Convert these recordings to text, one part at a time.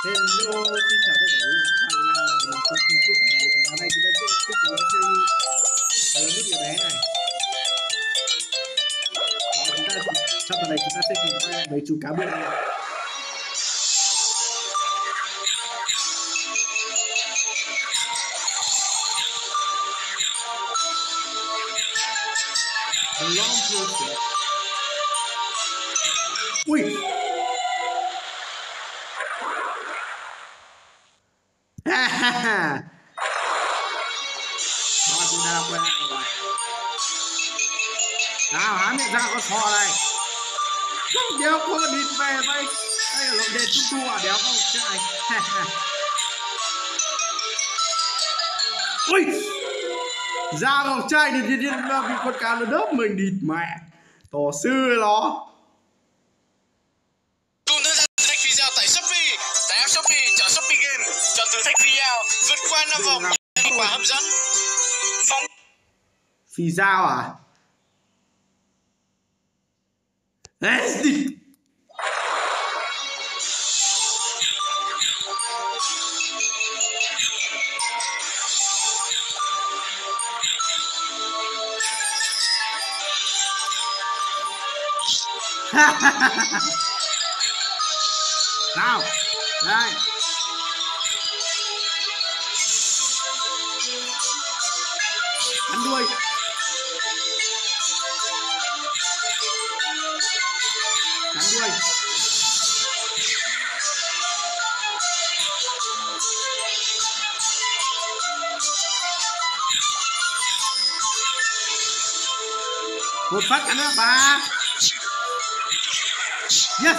Hello, xin chào tất cả quý vị các bạn đang là mình Kim trước và thì hôm nay chúng ta sẽ tiếp tục với series lớn nhất điều bé này. Đó, chúng ta trong phần này chúng ta sẽ cùng quay lại với chú cá bự này. The long process. Ui. Ha ha ha. Đó, chúng ta đã quay lại rồi. Nào, há miệng ra con thỏ này. Đéo có địt về vậy. Đây là lộn đèn trung thu à, đéo không chạy. Ui. Ra một chai thì bị con cá nó đớp mình địt mẹ. Tổ sư nó. Cùng tham gia thử thách video tại Shopee. Tại app Shopee, chọn Shopee Game, chọn thử thách video, vượt qua 5 vòng thành quả hấp dẫn. Phóng Phi dao à? Ê, gì? Nào, đây. Cắn đuôi. Cắn đuôi. Một phát cắn nữa, ba. Yes.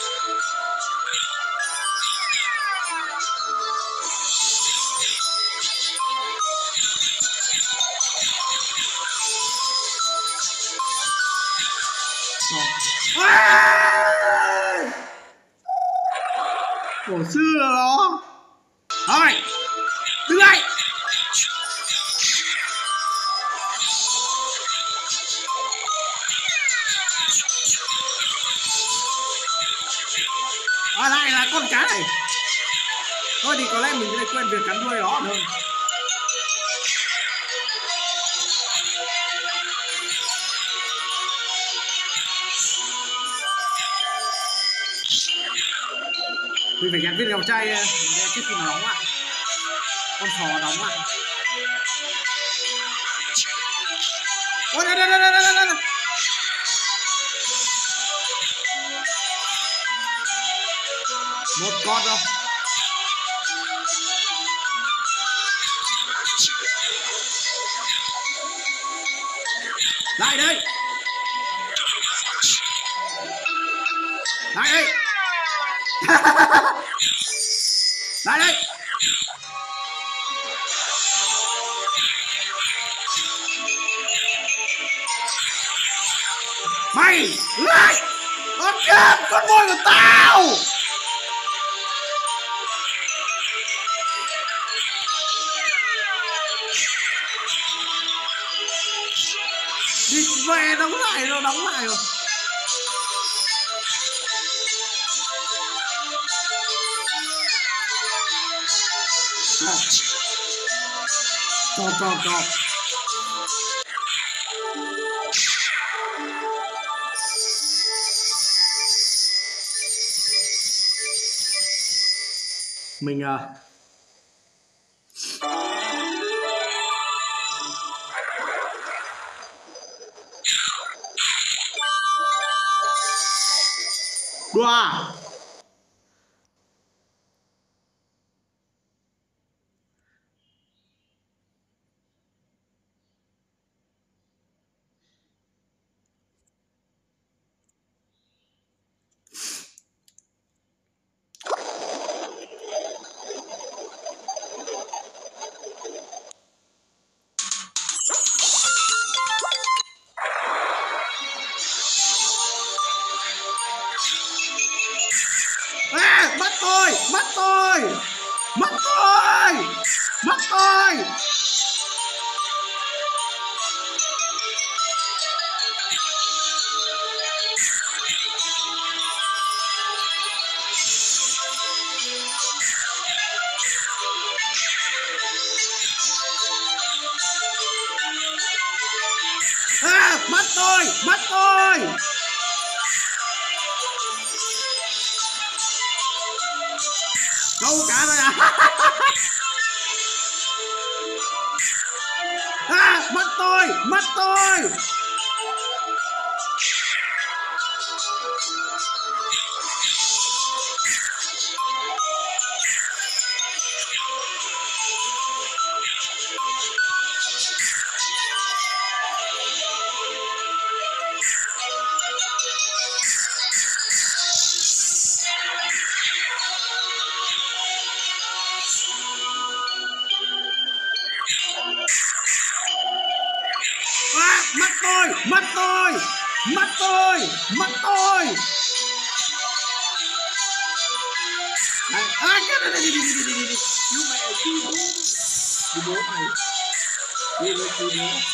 Cổ xưa nó. Thôi, đứng lại. Lại là con cá này. Thôi thì có lẽ mình sẽ quên việc cắn đuôi nó hơn. Mình phải gắn viên đèo chay trước khi nó đóng lại. Con sò đóng lại. Ôi đây. Một con đâu. Lại đây. Lại đây. Lại đây. Mày lại. Con kìa, con mồi của tao. Đi về đóng lại rồi, đóng lại rồi. Cho. Mình đùa à? Mất tôi. mất tôi. Câu cá rồi à. À, mất tôi, mất tôi. Mất tôi, mất tôi, mất tôi, mất tôi. Lúc này đi bố mày, đi bố.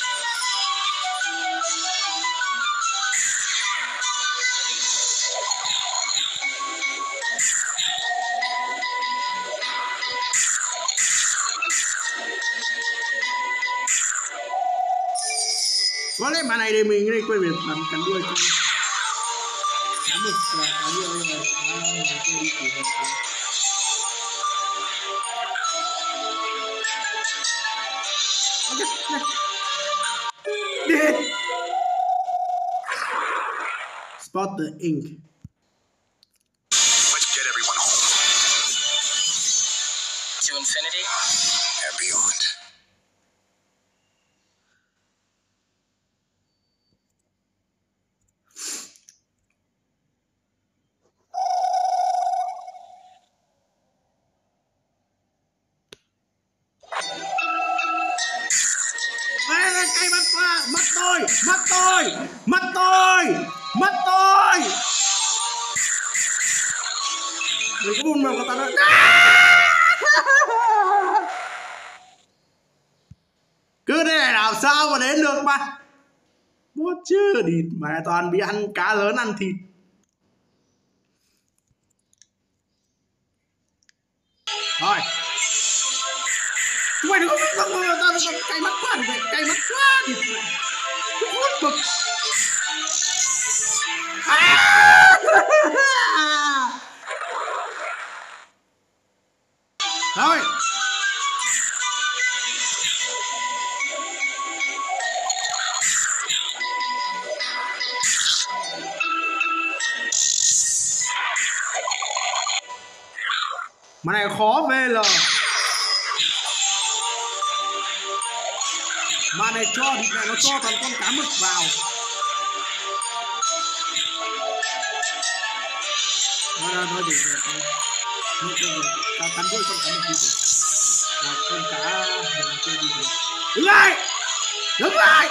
Có lẽ mà này thì mình đây quên việc làm cắn đuôi cho cắn một cá đuôi rồi đi chỉ rồi. Đi. Spot the ink. Let's get everyone home. To infinity and beyond. Cây mất qua, mất tôi, mất tôi, mất tôi, mất tôi. Đừng có buồn mà của tao nữa. Cứ thế này làm sao mà đến được mà. Bố chưa địt mà toàn bị ăn cá lớn ăn thịt. Thôi. Chúng mày đừng có tao cay mắt quá thì cay mắt quá thì hút bực. Thôi. Mà này khó VL. Mà này cho thì này nó cho toàn con cá mực vào. Nói để tao cắn đuôi con cá mực đi. Con cá mình chơi đi. Đứng lại. Đứng lại.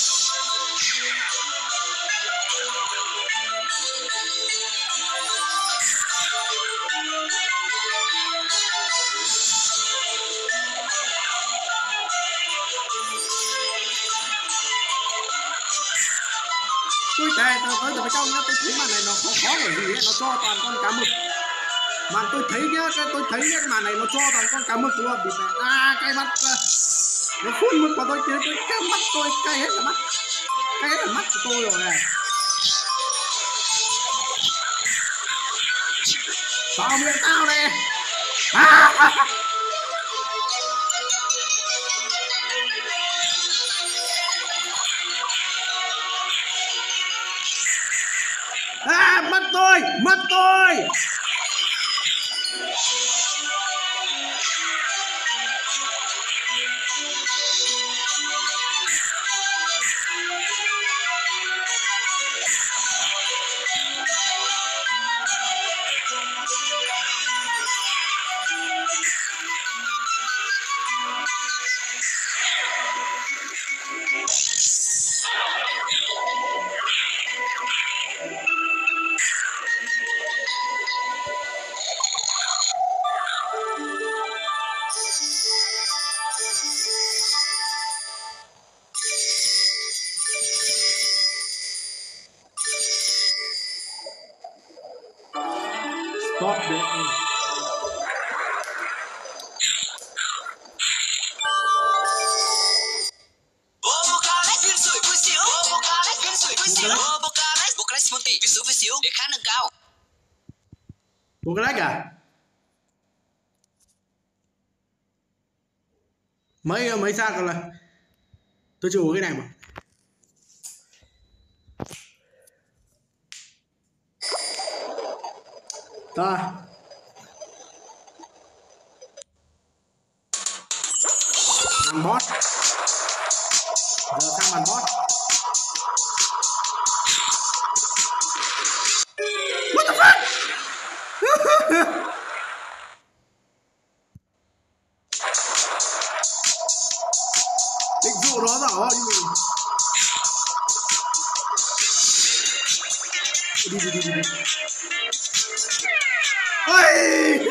Tôi tới từ trong nhá, tôi thấy màn này nó khó bởi vì nó cho toàn con cá mực. Màn tôi thấy nhá, tôi thấy cái màn này nó cho toàn con cá mực luôn. Bị cái mắt nó phun mực vào tôi kia, cái mắt tôi cay hết cả mắt. Cay hết cả mắt của tôi rồi này. Vào miệng tao này. Mất tôi, mất tôi. Stop the end. để khá nâng cao. Một cái lách à? Mấy xác rồi là tôi chưa uống cái này mà. Rồi. Bàn boss. Giờ sang bàn boss. What the fuck? Định dụ nó bảo như mình. Đi. Ôi!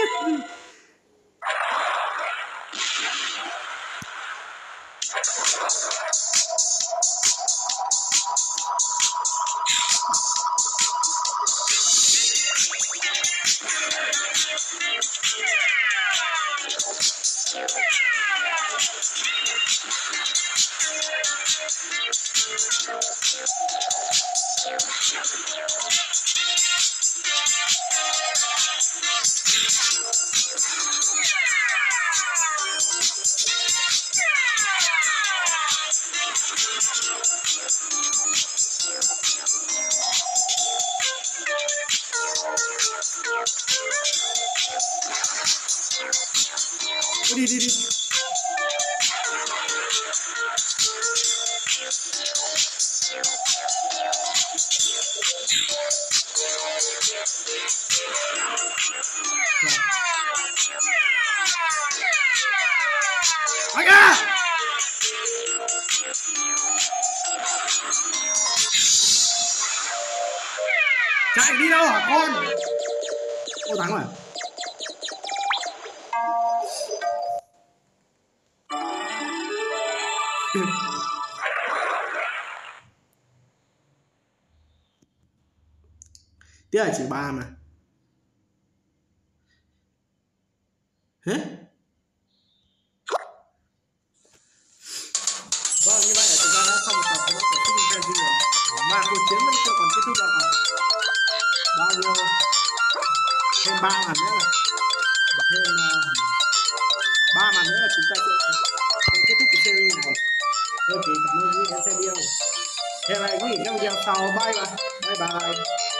Đi. Anh à! Chạy đi đâu hả con? Ô thắng rồi. Tiếc là chỉ 3 mà. Hả? Vâng, như vậy là chúng ta đã xong một tập của Shooting Frenzy rồi. Mà cuộc chiến vẫn chưa còn kết thúc đâu. Bao nhiêu? Thêm 3 màn nữa là thêm 3 màn nữa là chúng ta sẽ kết thúc cái series này. Ok, cảm ơn quý vị đã xem video. Hẹn lại quý vị trong video sau. Bye bye.